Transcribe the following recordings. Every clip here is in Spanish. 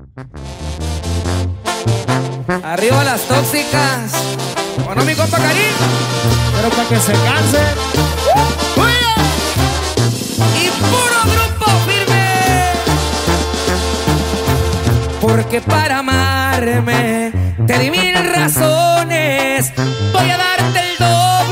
Arriba las tóxicas. Bueno, mi compa Karim. Pero para que se canse. Y puro grupo firme. Porque para amarme te di 1000 razones. Voy a darte el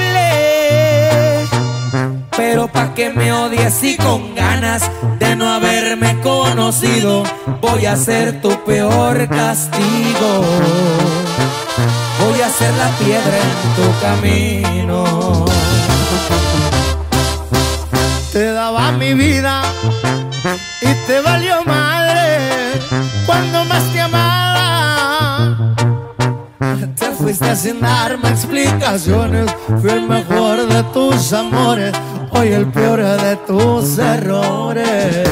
doble. Pero pa' que me odies y con ganas de no haberme conocido, voy a ser tu peor castigo. Voy a ser la piedra en tu camino. Te daba mi vida y te valió madre cuando más te amaba. Te fuiste sin darme explicaciones. Fui el mejor de tus amores, hoy el peor de tus errores.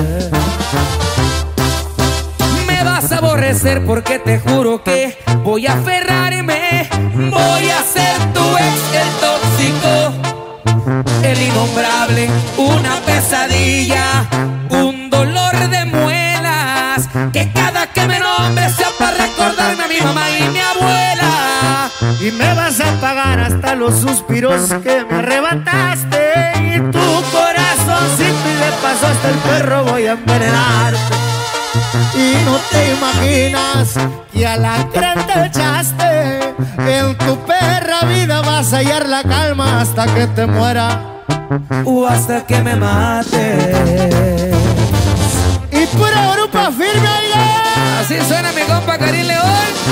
Me vas a aborrecer porque te juro que voy a aferrarme. Voy a ser tu ex, el tóxico, el innombrable, una pesadilla, un dolor de muelas, que cada que me nombre sea para recordarme a mi mamá y mi abuela. Y me vas a pagar hasta los suspiros que me arrebataste. Y tu corazoncito y de paso hasta el perro voy a envenenarte. Y no te imaginas que a la gran te echaste. En tu perra vida vas a hallar la calma hasta que te muera O hasta que me mate. Y pura grupo firme, oiga. Así suena mi compa Karim León.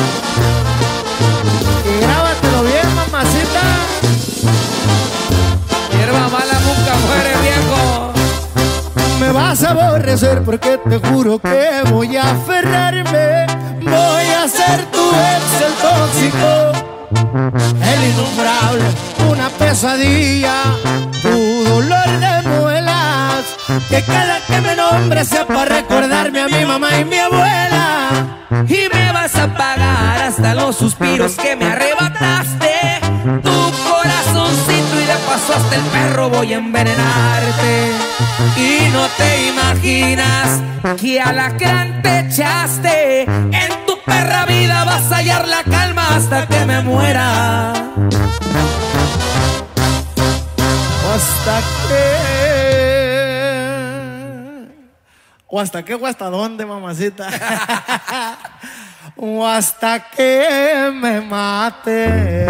Y grábatelo bien, mamacita. Hierba mala nunca muere, viejo. Me vas a aborrecer porque te juro que voy a aferrarme. Voy a ser tu ex, el tóxico, el innombrable, una pesadilla, tu dolor de muelas, que cada que me nombre sea para recordarme a mi mamá y mi abuela. Y me vas a pagar hasta los suspiros que me arrebataste. Tu corazoncito y de paso hasta el perro voy a envenenarte. Y no te imaginas que alacrán te echaste. En tu perra vida vas a hallar la calma hasta que me muera. O hasta qué o hasta dónde, mamacita. O hasta que me mate.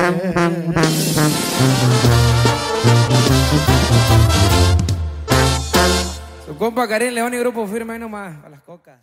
Su compa Karim León y grupo firme ahí nomás, a las cocas.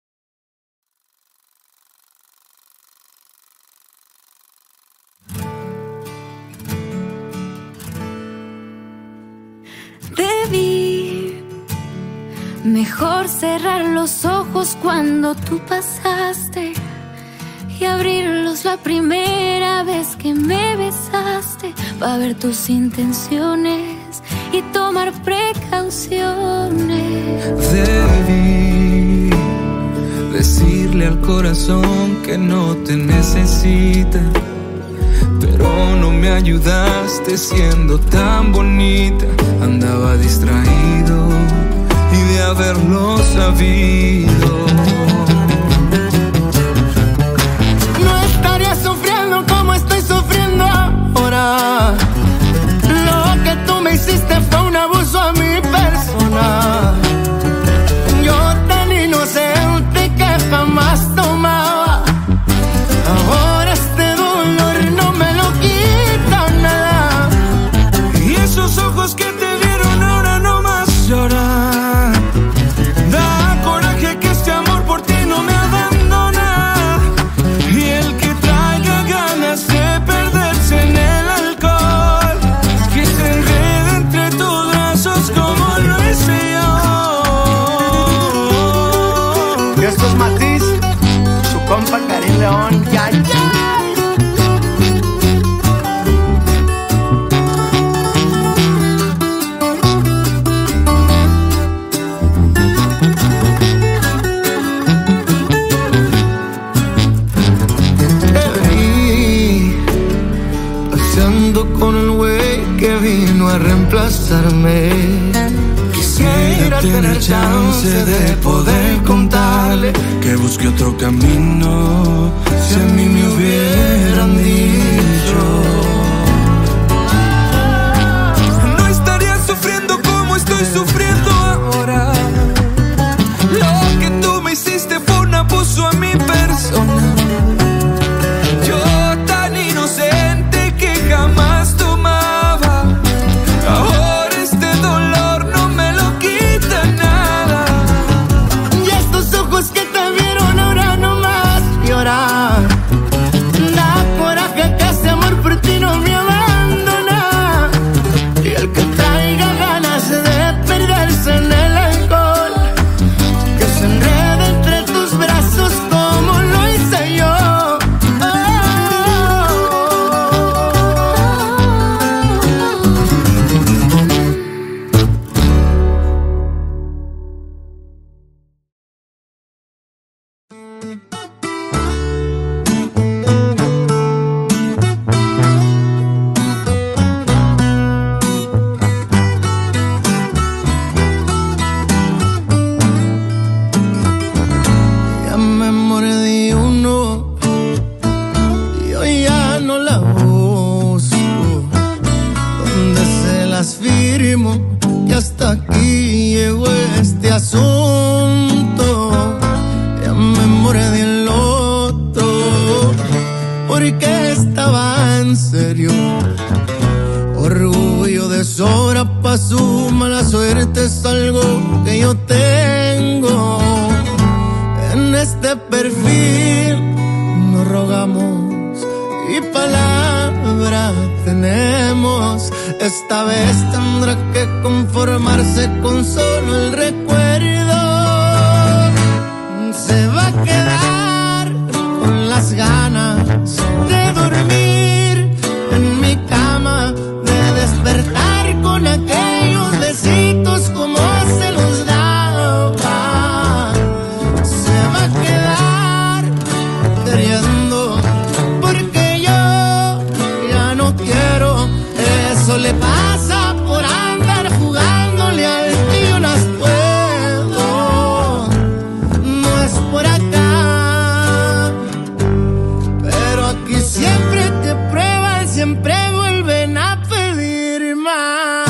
Debí mejor cerrar los ojos cuando tú pasaste y abrirlos la primera vez que me besaste, para ver tus intenciones y tomar precauciones. Debí decirle al corazón que no te necesita, pero no me ayudaste siendo tan bonita. Andaba distraído y de haberlo sabido No estaría sufriendo como estoy sufriendo ahora. Lo que tú me hiciste fue un abuso a mi persona. Yo tan inocente que jamás tomaba. Ahora este dolor no me lo quita nada. y esos ojos que te vieron ahora no más lloran. Da coraje que este amor por ti no me abandona, y el que traiga ganas de perderse en el alcohol, que se enrede entre tus brazos como lo hice yo. Y esto es Matiz, su compa Karim León. Ya, ya. Paseando con el güey que vino a reemplazarme. Quisiera tener chance de poder contarle que busque otro camino. Si a mí me hubieran dicho, no estaría sufriendo como estoy sufriendo ahora. Lo que tú me hiciste fue un abuso a mi persona. Yo tan inocente que jamás tomaba, ahora este dolor no me lo quita nada. Y estos ojos que te vieron ahora no más llorar. Da coraje que este amor por ti no me abandona. Y el que traiga ganas de perderse en el alcohol, que se enrede entre tus brazos como lo hice yo. Ya me mordí uno y hoy ya no la busco. Donde se las firmo que hasta aquí llegó este asunto. Ya me mordí el otro porque estaba en serio. Orgullo de sobra pa' su mala suerte es algo que yo tengo. En este perfil nos rogamos y palabra tenemos. Esta vez tendrá que conformarse con solo el recuerdo. Se va a quedar con las ganas de dormir en mi cama, de despertar con aquellos besitos como se los daba. Se va a quedar queriendo porque yo ya no quiero. Eso le pasa por andar jugándole al que yo las puedo. No es por acá, pero aquí siempre te prueban, siempre vuelven a pedir más.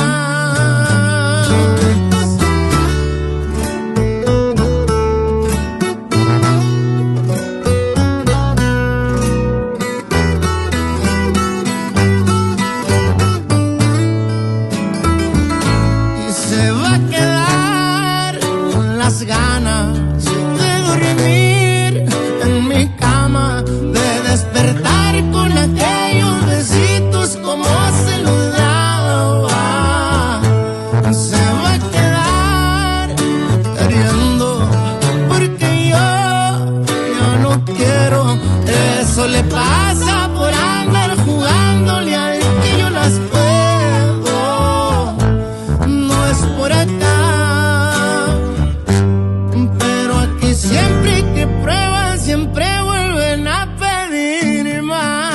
Y se va a quedar con las ganas de dormir en mi cama, de despertar con aquellos besitos como se los daba. Se va a quedar queriendo porque yo ya no quiero. Eso le pasa por andar jugándole al que yo las puedo. No es por acá, pero aquí siempre que prueban siempre vuelven a pedir más.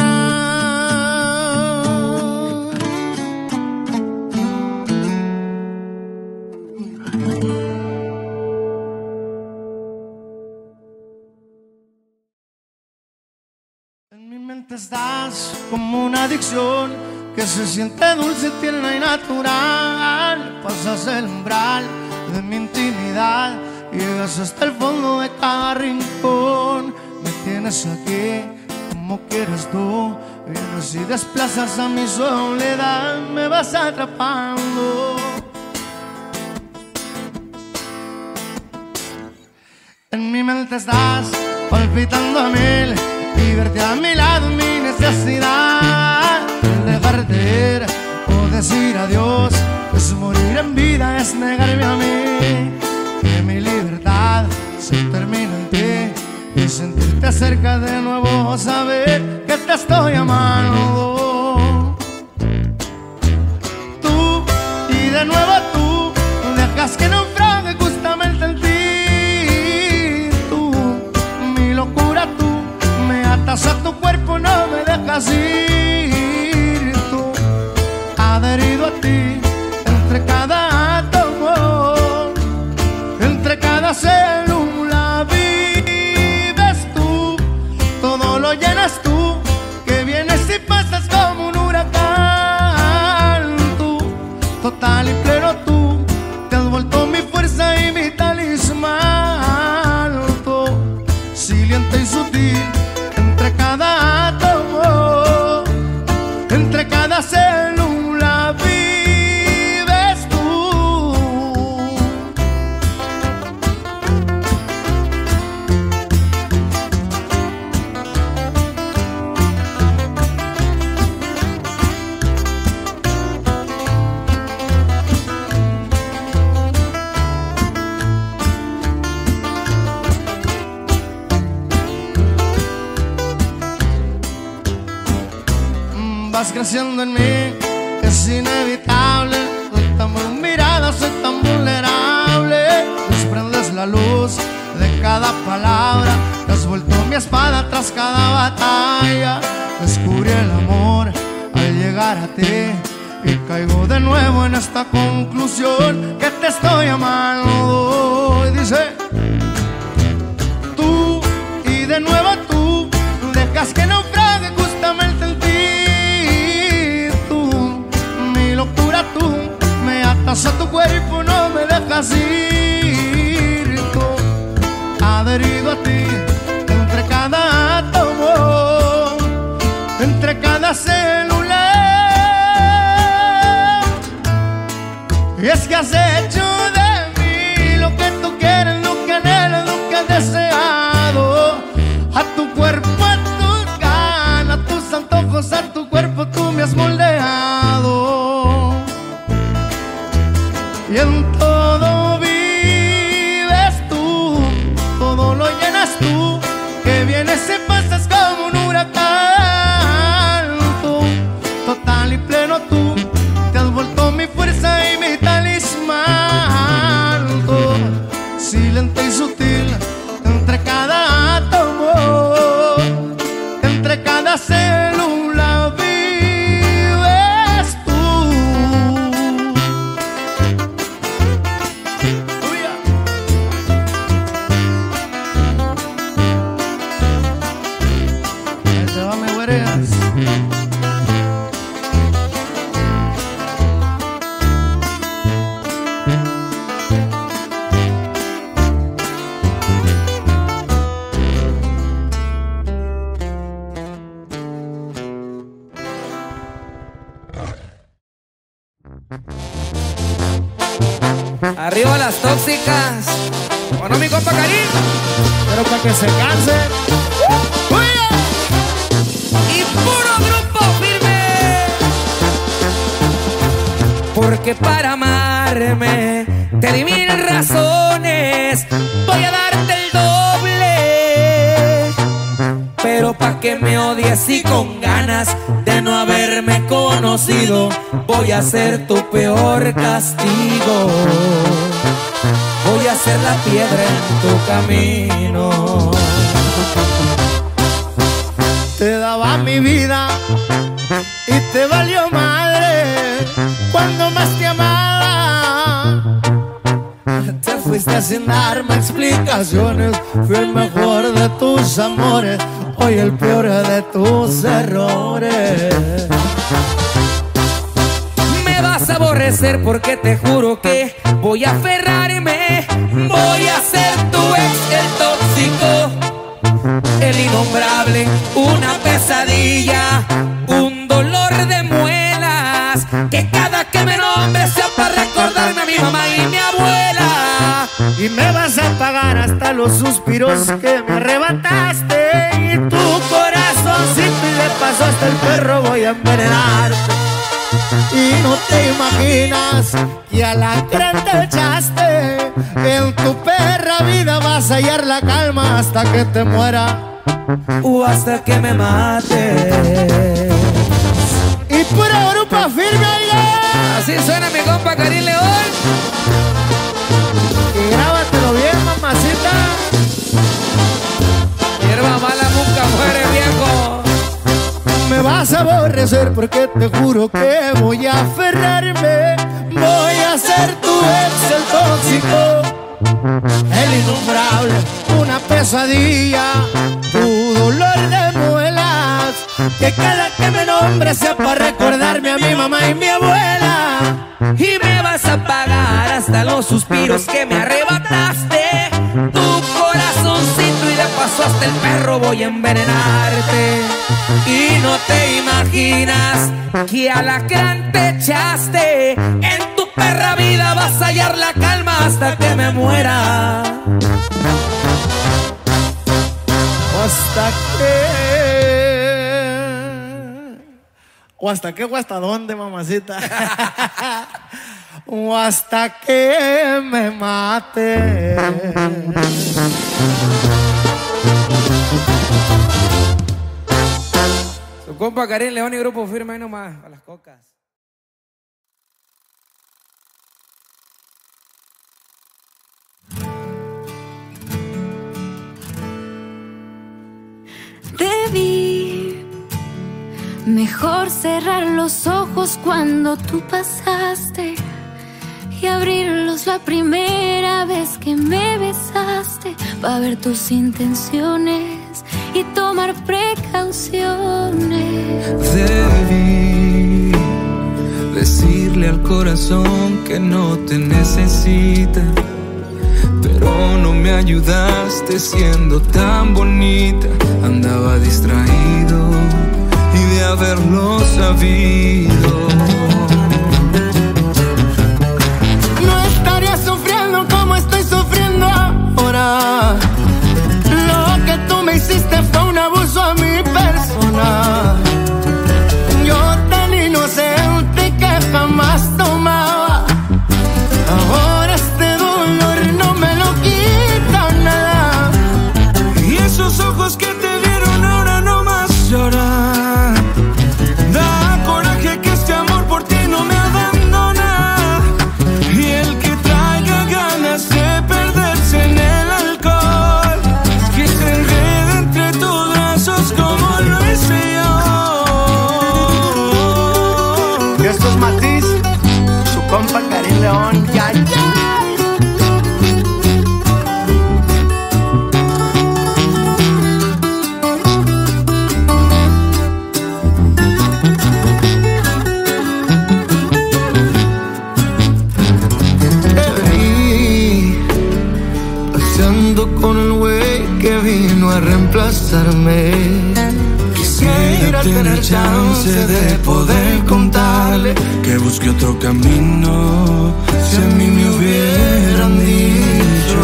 En mi mente estás como una adicción que se siente dulce, tierna y natural. Pasas el umbral de mi intimidad, llegas hasta el fondo de cada rincón. Me tienes aquí como quieres tú, vienes y desplazas a mi soledad, me vas atrapando. En mi mente estás palpitando a mil y verte a mi lado es mi necesidad. El dejarte ir o decir adiós es morir en vida, es negarme a mí. Que mi libertad se termina en ti y sentirte cerca de nuevo, saber que te estoy amando. Tú y de nuevo tú dejas que naufrague justamente en ti. Tú, mi locura, tú me atas a tu cuerpo, no me dejas ir. Tú, adherido a ti, entre cada átomo, entre cada célula viva. sutil. Entre cada átomo, entre cada célula vives tú. Vas creciendo en mí, es inevitable. Soy tan mirada, soy tan vulnerable. Desprendes la luz de cada palabra. Te has vuelto mi espada tras cada batalla. Descubrí el amor al llegar a ti y caigo de nuevo en esta conclusión que te estoy amando. Y dice: tú y de nuevo tú dejas que naufrague justamente en ti. Tú me atas a tu cuerpo, no me dejas ir. Tú, adherido a ti, entre cada átomo, entre cada célula. Y es que has hecho de mí lo que tú quieres, lo que anhelas, lo que has deseado. A tu cuerpo, a tus ganas, a tus antojos, a tu cuerpo tú me has moldeado. Y en todo vives tú, todo lo llenas tú, que vienes y pasas como un huracán. Tú, total y pleno tú, te has vuelto mi fuerza y mi talismán. Tú, silente y sutil, entre cada átomo, entre cada célula vives tú. Arriba las tóxicas. Bueno, mi compa Karim, Pero para que se canse. y puro grupo firme. Porque para amarme te di mil razones. Voy a darte el doble. Pero pa' que me odies y con ganas de no haberme conocido, voy a ser tu peor castigo. Voy a ser la piedra en tu camino. Te daba mi vida y te valió madre cuando más te amaba. Te fuiste sin darme explicaciones. Fui el mejor de tus amores, hoy el peor de tus errores. Me vas a aborrecer porque te juro que voy a aferrarme. Voy a ser tu ex, el tóxico, el innombrable, una pesadilla, un dolor de muelas, que cada que me nombre sea para recordarme a mi mamá y mi abuela. Y me vas a pagar hasta los suspiros que me arrebataste. Y tu corazoncito y de paso hasta el perro voy a envenenarte. Y no te imaginas que a la gran te echaste. En tu perra vida vas a hallar la calma hasta que te muera O hasta que me mate. Y pura grupo firme, oiga. Así suena mi compa Karim León. Y grábatelo bien, mamacita. Hierba mala nunca muere, viejo. Me vas a aborrecer porque te juro que voy a aferrarme. Voy a ser tu ex, el tóxico, el innombrable, una pesadilla, tu dolor de muelas, que cada que me nombre sea para recordarme a mi mamá y mi abuela. Y me vas a pagar hasta los suspiros que me arrebataste. Tu corazoncito y de paso eso hasta el perro voy a envenenarte. Y no te imaginas que alacrán te echaste. En tu perra vida vas a hallar la calma hasta que me muera. ¿Hasta qué? ¿O hasta qué o hasta dónde, mamacita? O hasta que me mate. Su compa Karim León y Grupo Firme ahí nomás, a las cocas. Debí mejor cerrar los ojos cuando tú pasaste y abrirlos la primera vez que me besaste, para ver tus intenciones y tomar precauciones. Debí decirle al corazón que no te necesita, pero no me ayudaste siendo tan bonita. Andaba distraído y de haberlo sabido no estaría sufriendo como estoy sufriendo ahora. Lo que tú me hiciste fue un abuso a mi persona. Yo tan inocente que jamás tomaba. Ahora este dolor no me lo quita nada. y esos ojos que te vieron ahora no más lloran. Da coraje que este amor por ti no me abandona, y el que traiga ganas de perderse en el alcohol, que se enrede entre tus brazos como lo hice yo. Y esto es Matiz, su compa Karim León. Ya, ya. Paseando con el güey que vino a reemplazarme. Quisiera tener chance de poder contarle que busque otro camino, si a mí me hubieran dicho.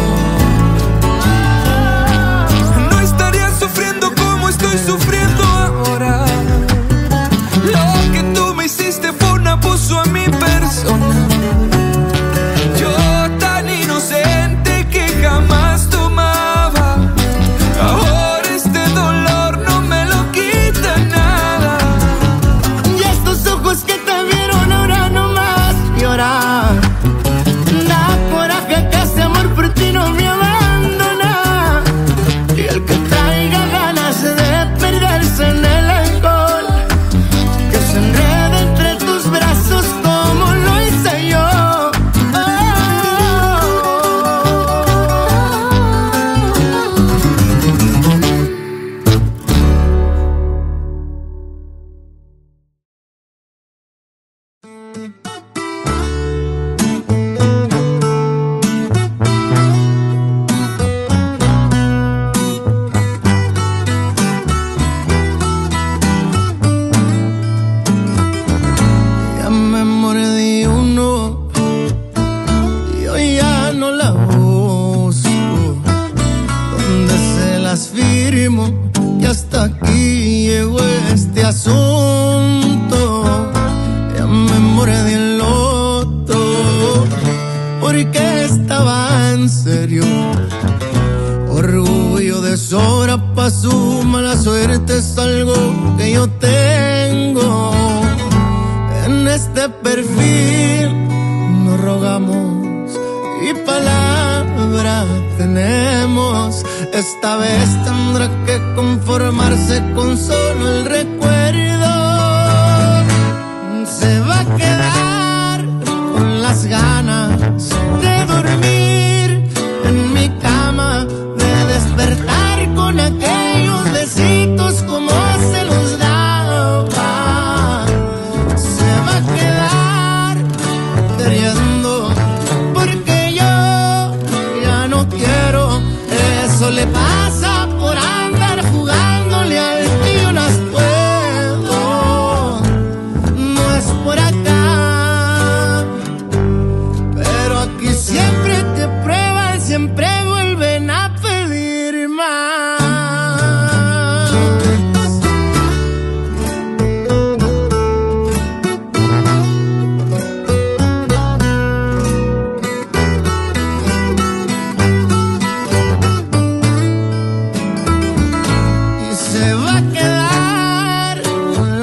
No estaría sufriendo como estoy sufriendo ahora. Lo que tú me hiciste fue un abuso a mi persona. Yo tan inocente que jamás tomaba. Ahora este dolor no me lo quita nada. Y estos ojos que te vieron ahora no más llorar. Da coraje que este amor por ti no me abandona. Y el que traiga ganas de perderse en el alcohol, que se enrede entre tus brazos como lo hice yo. Ya me mordí uno y hoy ya no la busco. Donde se las firmo y hasta aquí llegó este asunto. Ya me mordí el otro porque estaba en serio. Orgullo, deshonra, pa' su mala suerte es algo que yo tengo. En este perfil nos rogamos y palabra tenemos. Esta vez tendrá que conformarse con solo el recuerdo. Se va a quedar con las ganas de dormir en mi cama, de despertar con aquellos besitos como se los daba. Se va a quedar queriendo porque yo ya no quiero. Eso le pasa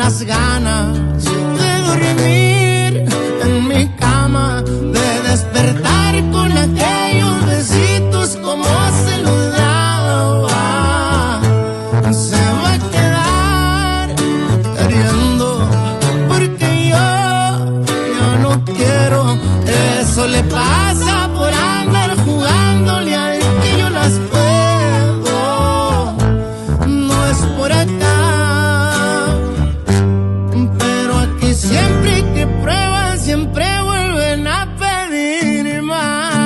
las ganas de dormir en mi cama, de despertar con aquellos besitos como se los daba. Se va a quedar queriendo porque yo no quiero. Eso le pasa por andar jugándole al que yo las puedo. No es por acá, pero aquí siempre que prueban siempre vuelven a pedir más.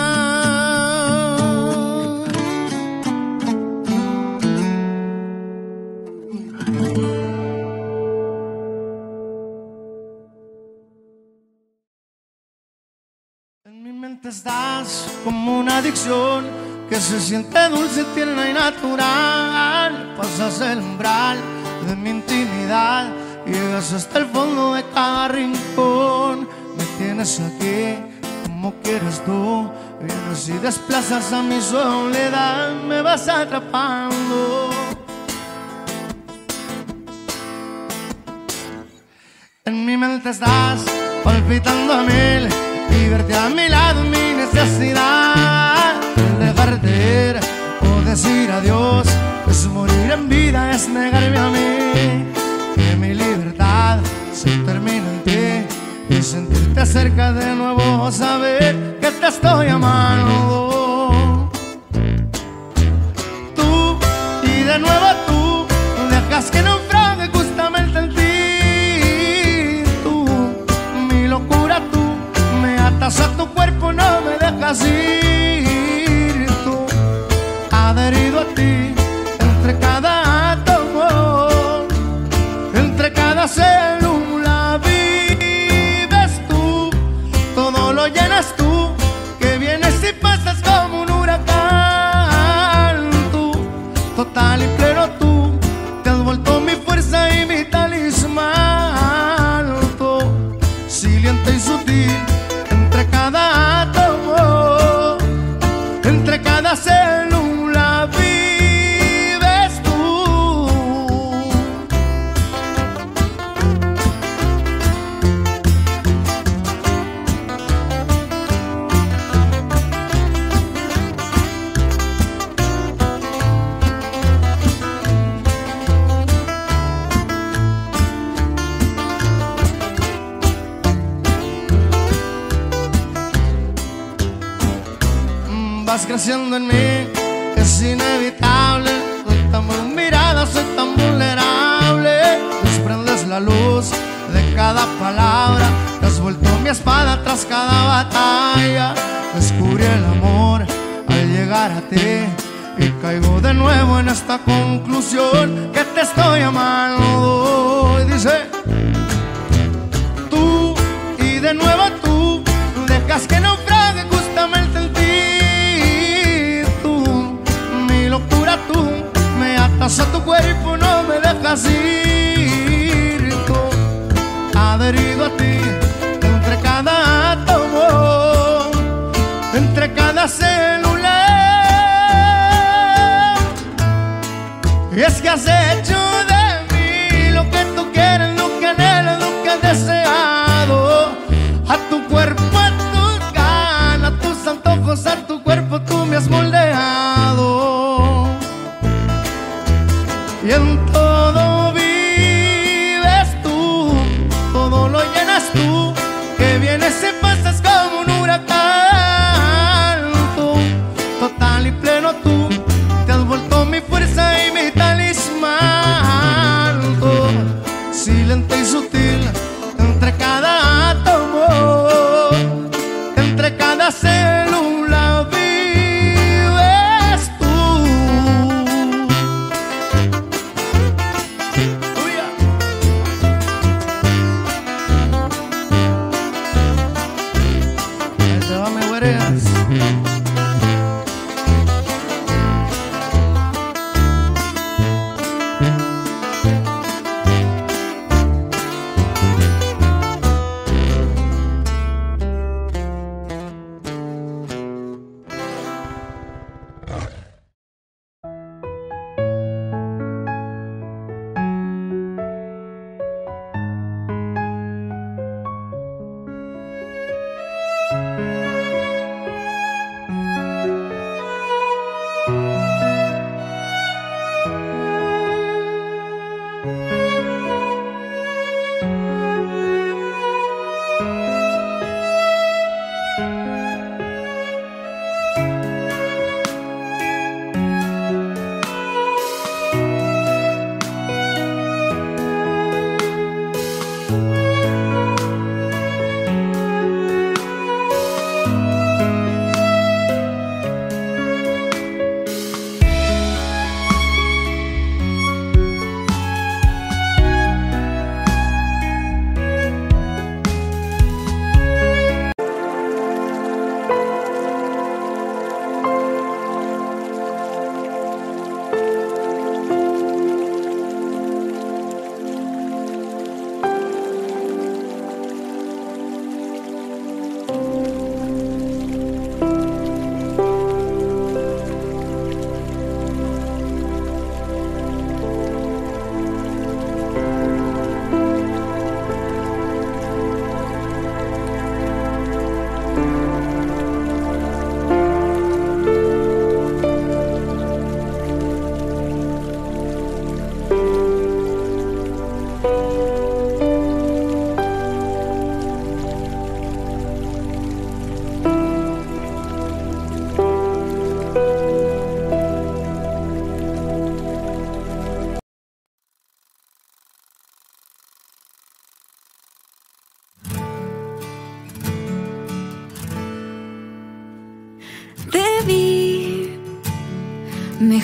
En mi mente estás como una adicción que se siente dulce, tierna y natural. Pasas el umbral de mi intimidad, llegas hasta el fondo de cada rincón. Me tienes aquí como quieres tú, vienes y desplazas a mi soledad, me vas atrapando. En mi mente estás palpitando a mil y verte a mi lado es mi necesidad. Dejarte ir o decir adiós es morir en vida, es negarme a mí. Que mi libertad se termina en ti y sentirte cerca de nuevo, saber que te estoy amando. Tú y de nuevo tú dejas que naufrague justamente en ti. Tú, mi locura, tú me atas a tu cuerpo, no me dejas ir. Tú, adherido a ti, entre cada átomo, entre cada célula vives tú, todo lo llenas tú, que vienes y pasas como un huracán. Tú, total y pleno tú, te has vuelto mi fuerza y mi talismán. Tú, silente y sutil, entre cada átomo, entre cada célula vives tú. Vas creciendo en mí, es inevitable. Soy tan muy mirada, soy tan vulnerable. Desprendes la luz de cada palabra, te has vuelto mi espada tras cada batalla. Descubrí el amor al llegar a ti y caigo de nuevo en esta conclusión que te estoy amando. Y dice: tú y de nuevo tú dejas que naufrague justamente en ti. Tú me atas a tu cuerpo, no me dejas ir. Tú, adherido a ti, entre cada átomo, entre cada célula. Y es que has hecho de mí lo que tú quieres, lo que anhelas, lo que has deseado. A tu cuerpo, a tus ganas, a tus antojos, a tu cuerpo tú me has moldeado. Y en todo vives tú, todo lo llenas tú, que vienes y pasas como un huracán. Tú, total y pleno tú, te has vuelto mi fuerza y mi talismán. Tú, silente y sutil, entre cada átomo, entre cada célula vives tú. Ahí te va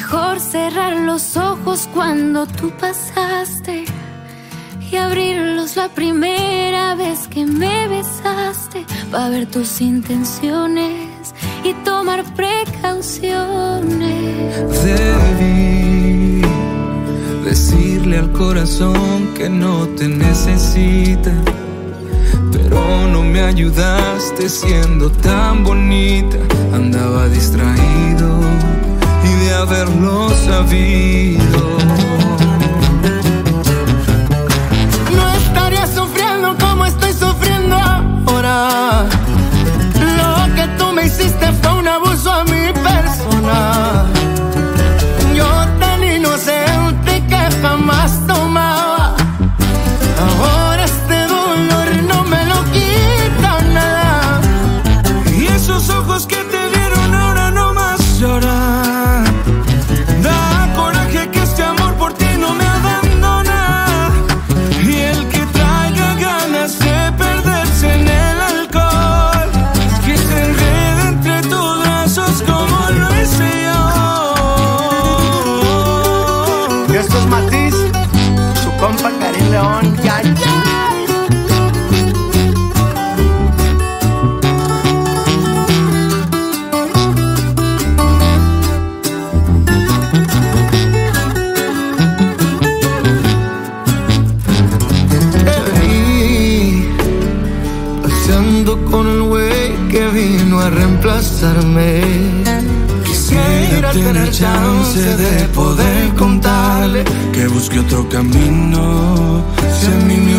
Mejor cerrar los ojos cuando tú pasaste y abrirlos la primera vez que me besaste, para ver tus intenciones y tomar precauciones. Debí decirle al corazón que no te necesita, pero no me ayudaste siendo tan bonita. Andaba distraído y de haberlo sabido no estaría sufriendo como estoy sufriendo ahora. Lo que tú me hiciste fue un abuso a mi persona. Yo tan inocente que jamás tomaba, ahora este dolor no me lo quita nada. y esos ojos que te vieron ahora no más lloran. Da coraje que este amor por ti no me abandona, y el que traiga ganas de perderse en el alcohol, que se enrede entre tus brazos como lo hice yo. Y esto es Matiz, su compa Karim León. Ya, ya. Paseando con el güey que vino a reemplazarme. Quisiera tener chance de poder contarle que busque otro camino, si a mí me